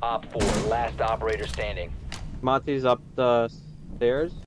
Op 4, last operator standing. Monty's up the stairs.